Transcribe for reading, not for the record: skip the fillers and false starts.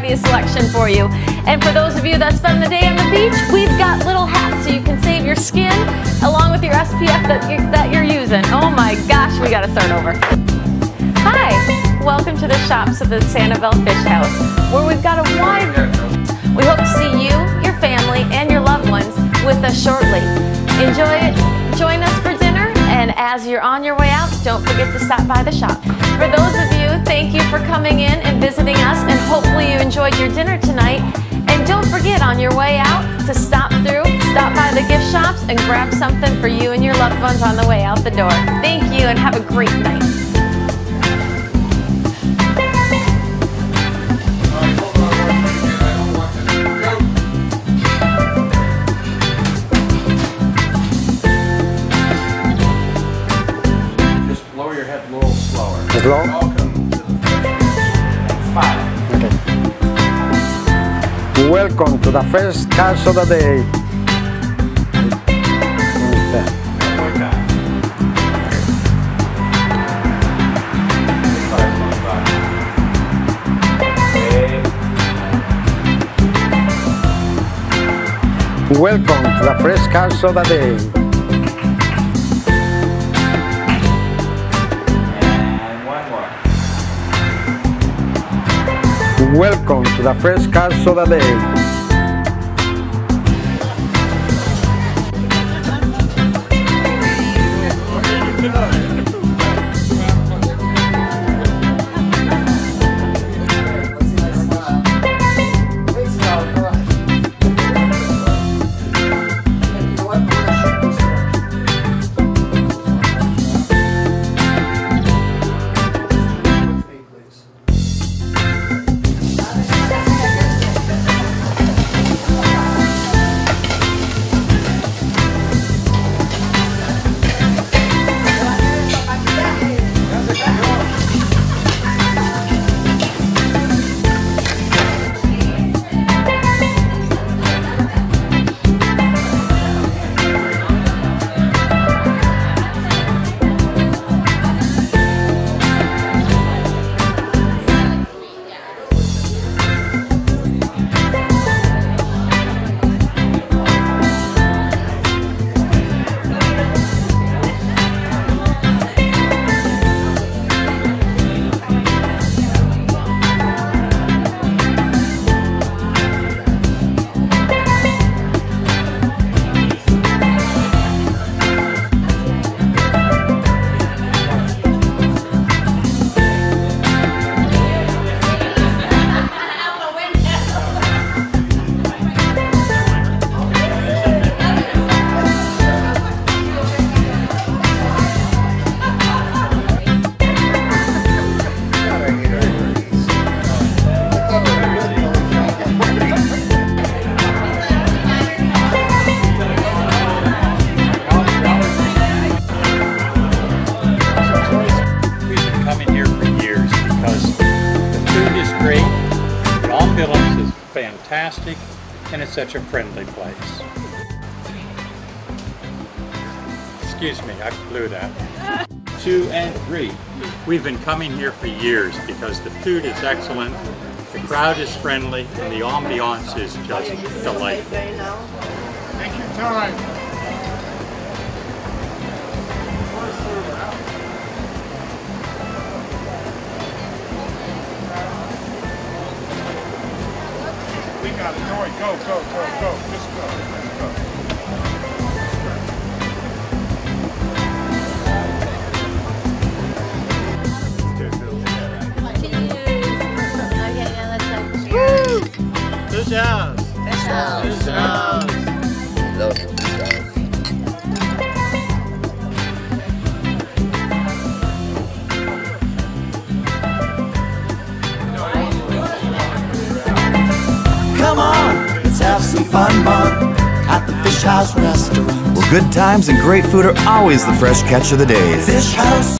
variety of selection for you. And for those of you that spend the day on the beach, we've got little hats so you can save your skin along with your SPF that you're using. Oh my gosh, we gotta start over. Hi, welcome to the shops of the Sanibel Fish House, where we've got a wide... We hope to see you, your family, and your loved ones with us shortly. Enjoy it, join us for dinner, and as you're on your way out, don't forget to stop by the shop. For those of you, thank you for coming in and visiting us, and hopefully you enjoyed your dinner tonight. And don't forget on your way out to stop by the gift shops and grab something for you and your loved ones on the way out the door. Thank you and have a great night. Just lower your head a little slower. Slow? Welcome to the Fish. 5. Okay. Welcome to the first catch of the day. One more time. 5. Welcome to the first catch of the day. And one more. Welcome to the first catch of the day. Fantastic, and it's such a friendly place. Excuse me, I blew that. 2 and 3. We've been coming here for years because the food is excellent, the crowd is friendly, and the ambiance is just delightful. Take your time. We got it. All right, go. Just go. Fish house. Fish house. Fish house. Love it, fish house. Come on, let's have some fun at the Fish House Restaurant. Well, good times and great food are always the fresh catch of the day. Fish House.